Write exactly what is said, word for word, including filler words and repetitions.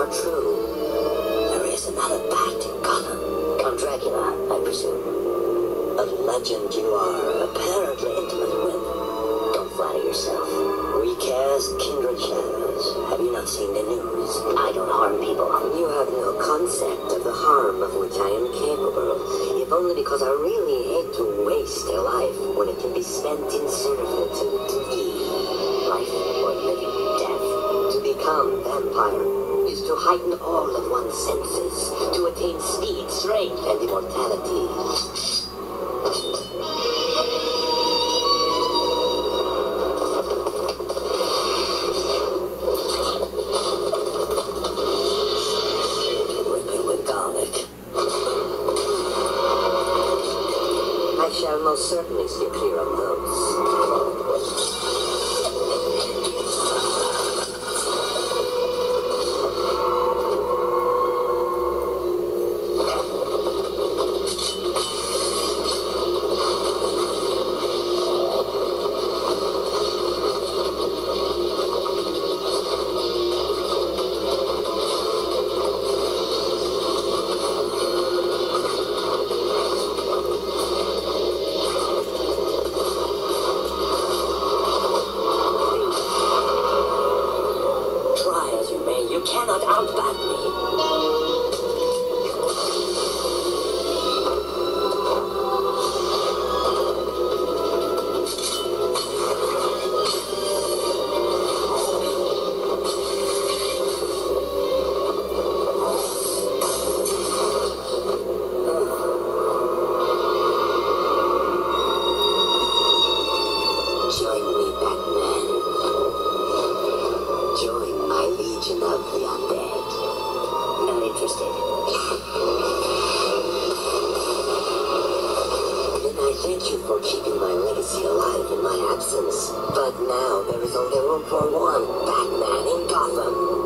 are true. There is another bat in Gotham. Count Dracula, I presume. A legend you are apparently intimate with. Don't flatter yourself. Recast Kindred Shadows. Have you not seen the news? I don't harm people. You have no concept of the harm of which I am capable. If only because I really hate to waste a life when it can be spent in servitude to thee. Life or living death. To become vampire is to heighten all of one's senses, to attain speed, strength, and immortality. Ripping with garlic. I shall most certainly steer clear of those. You cannot outbat me. Join me, Batman. Join my legion of the undead. Not interested. Then I thank you for keeping my legacy alive in my absence. But now there is only room for one Batman in Gotham.